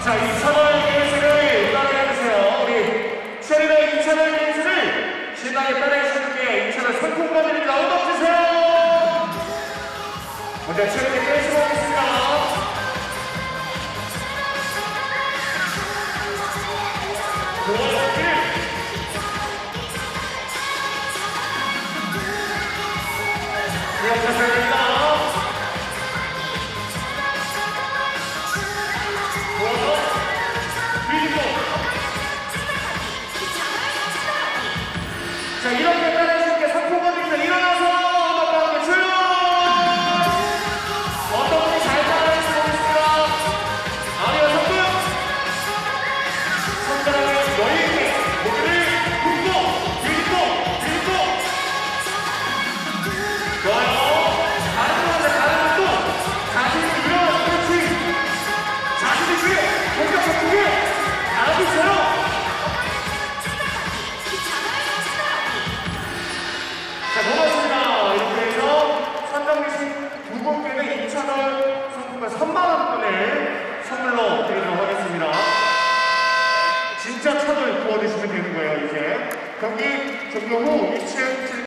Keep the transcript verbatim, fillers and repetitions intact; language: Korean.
자, 이천 원 댄스를 따라해주세요. 우리 치어리더 이천 원 댄스를 신나게 따라해주신 분께 이천 원 상품권 드립니다. 음악 주세요. 먼저 치어리더 댄스 보겠습니다.